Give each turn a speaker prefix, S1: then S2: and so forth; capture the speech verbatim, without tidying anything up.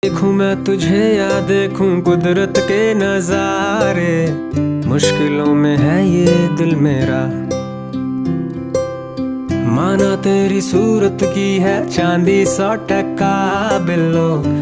S1: देखूं मैं तुझे या देखूं कुदरत के नजारे, मुश्किलों में है ये दिल मेरा। माना तेरी सूरत की है चांदी सौ टका बिल्लो,